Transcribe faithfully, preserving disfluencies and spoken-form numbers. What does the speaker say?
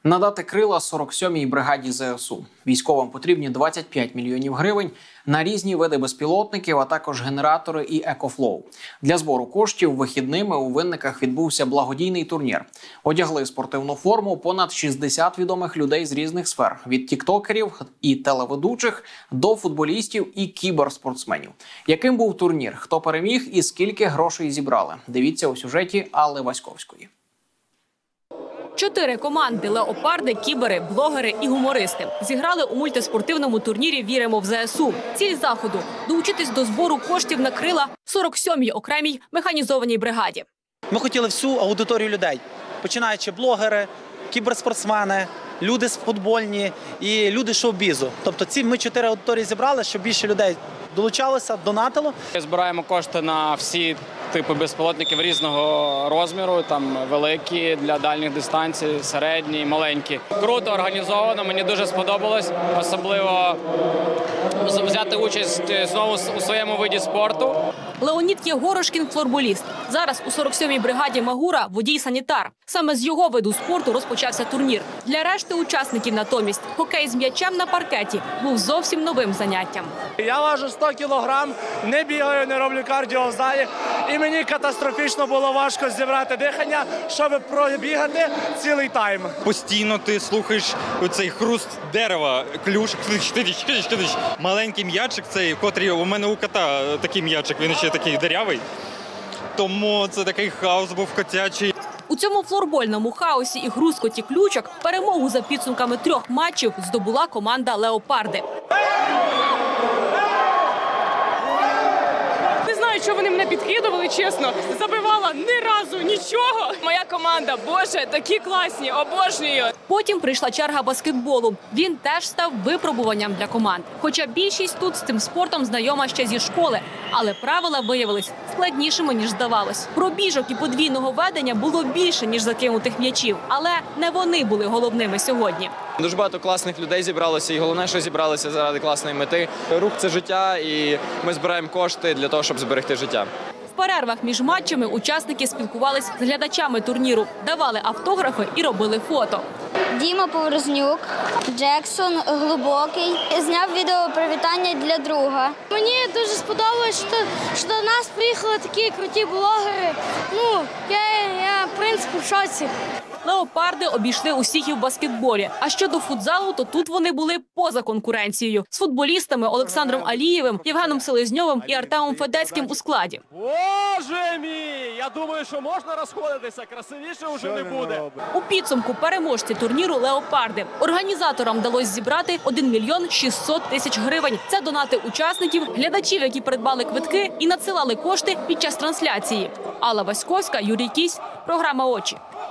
Надати крила сорок сьомій бригаді зе ес у. Військовим потрібні двадцять п'ять мільйонів гривень на різні види безпілотників, а також генератори і екофлоу. Для збору коштів вихідними у Винниках відбувся благодійний турнір. Одягли спортивну форму понад шістдесят відомих людей з різних сфер – від тіктокерів і телеведучих до футболістів і кіберспортсменів. Яким був турнір, хто переміг і скільки грошей зібрали? Дивіться у сюжеті Алли Васьковської. Чотири команди – леопарди, кібери, блогери і гумористи – зіграли у мультиспортивному турнірі «Віримо в зе ес у». Ціль заходу – долучитись до збору коштів на крила сорок сьомій окремій механізованій бригаді. Ми хотіли всю аудиторію людей, починаючи блогери, кіберспортсмени, люди з футбольні і люди шоу-бізу. Тобто ці ми чотири аудиторії зібрали, щоб більше людей долучалося, донатило. Збираємо кошти на всі типи безпілотників різного розміру, там великі для дальніх дистанцій, середні, маленькі. Круто організовано, мені дуже сподобалось, особливо взяти участь знову у своєму виді спорту. Леонід Єгорошкін – флорболіст. Зараз у сорок сьомій бригаді Магура – водій-санітар. Саме з його виду спорту розпочався турнір. Для решти учасників натомість хокей з м'ячем на паркеті був зовсім новим заняттям. Я важу сто кілограм, не бігаю, не роблю кардіо в залі. І мені катастрофічно було важко зібрати дихання, щоб пробігати цілий тайм. Постійно ти слухаєш оцей хруст дерева, клюш, маленький м'ячик цей, котрий у мене у кота такий м'ячик, він ще такий дирявий. Тому це такий хаос був котячий. У цьому флорбольному хаосі і хрускоті ключок перемогу за підсумками трьох матчів здобула команда «Леопарди». Не знаю, що вони мене підкидували, чесно. Забивала ні разу нічого. Моя команда, боже, такі класні, обожнюю. Потім прийшла черга баскетболу. Він теж став випробуванням для команд. Хоча більшість тут з цим спортом знайома ще зі школи. Але правила виявились складнішими, ніж здавалось. Пробіжок і подвійного ведення було більше, ніж закинутих м'ячів. Але не вони були головними сьогодні. Дуже багато класних людей зібралося, і головне, що зібралися заради класної мети. Рух – це життя, і ми збираємо кошти для того, щоб зберегти життя. В перервах між матчами учасники спілкувались з глядачами турніру, давали автографи і робили фото. Діма Поворознюк, Джексон Глибокий, зняв відео привітання для друга. Мені дуже сподобалось, що, що до нас приїхали такі круті блогери. Ну, я, я в принципі, в шоці. Леопарди обійшли усіх і в баскетболі. А щодо футзалу, то тут вони були поза конкуренцією. З футболістами Олександром Алієвим, Євгеном Селезньовим і Артемом Федецьким у складі. Боже мій! Я думаю, що можна розходитися, красивіше вже не буде. У підсумку переможці турніру «Леопарди». Організаторам вдалося зібрати один мільйон шістсот тисяч гривень. Це донати учасників, глядачів, які придбали квитки і надсилали кошти під час трансляції. Алла Васьковська, Юрій Кісь, програма «Очі».